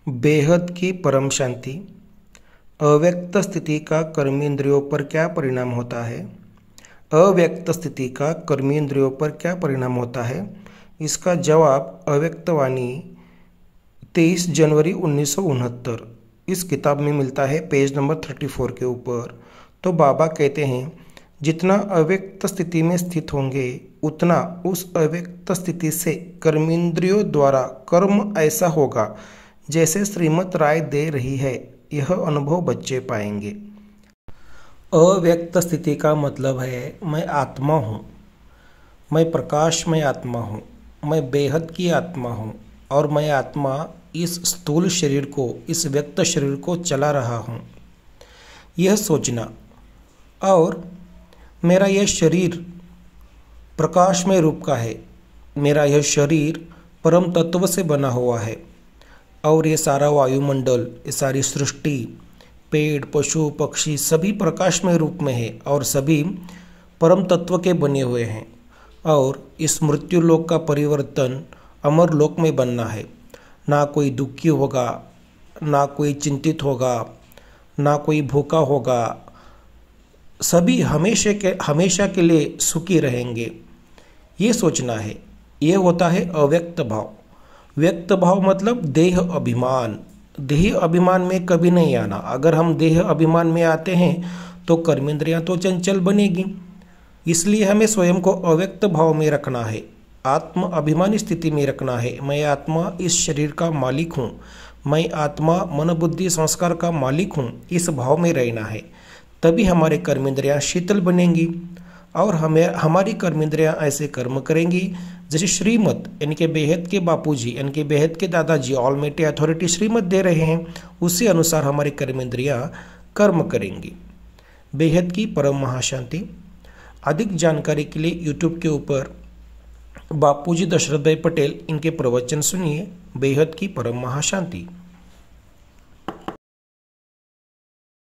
बेहद की परम शांति। अव्यक्त स्थिति का कर्मेंद्रियों पर क्या परिणाम होता है? अव्यक्त स्थिति का कर्मेंद्रियों पर क्या परिणाम होता है? इसका जवाब अव्यक्तवाणी 23 जनवरी 1969 इस किताब में मिलता है, पेज नंबर 34 के ऊपर। तो बाबा कहते हैं, जितना अव्यक्त स्थिति में स्थित होंगे उतना उस अव्यक्त स्थिति से कर्मेंद्रियों द्वारा कर्म ऐसा होगा जैसे श्रीमत राय दे रही है। यह अनुभव बच्चे पाएंगे। अव्यक्त स्थिति का मतलब है मैं आत्मा हूँ, मैं प्रकाशमय आत्मा हूँ, मैं बेहद की आत्मा हूँ और मैं आत्मा इस स्थूल शरीर को, इस व्यक्त शरीर को चला रहा हूँ। यह सोचना और मेरा यह शरीर प्रकाशमय रूप का है, मेरा यह शरीर परम तत्व से बना हुआ है और ये सारा वायुमंडल, ये सारी सृष्टि, पेड़ पशु पक्षी सभी प्रकाशमय रूप में है और सभी परम तत्व के बने हुए हैं। और इस मृत्यु लोक का परिवर्तन अमर लोक में बनना है। ना कोई दुखी होगा, ना कोई चिंतित होगा, ना कोई भूखा होगा, सभी हमेशा के लिए सुखी रहेंगे। ये सोचना है। ये होता है अव्यक्त भाव। व्यक्त भाव मतलब देह अभिमान। देह अभिमान में कभी नहीं आना। अगर हम देह अभिमान में आते हैं तो कर्मेंद्रियां तो चंचल बनेगी। इसलिए हमें स्वयं को अव्यक्त भाव में रखना है, आत्म अभिमानी स्थिति में रखना है। मैं आत्मा इस शरीर का मालिक हूँ, मैं आत्मा मन बुद्धि संस्कार का मालिक हूँ, इस भाव में रहना है। तभी हमारे कर्मेंद्रियां शीतल बनेंगी और हमारी कर्मेंद्रियां ऐसे कर्म करेंगी जैसे श्रीमत यानी कि बेहद के बापूजी यानी कि बेहद के दादाजी ऑलमाइटी अथॉरिटी श्रीमत दे रहे हैं, उसी अनुसार हमारी कर्मेंद्रियां कर्म करेंगी। बेहद की परम महाशांति। अधिक जानकारी के लिए यूट्यूब के ऊपर बापूजी दशरथ भाई पटेल इनके प्रवचन सुनिए। बेहद की परम महाशांति।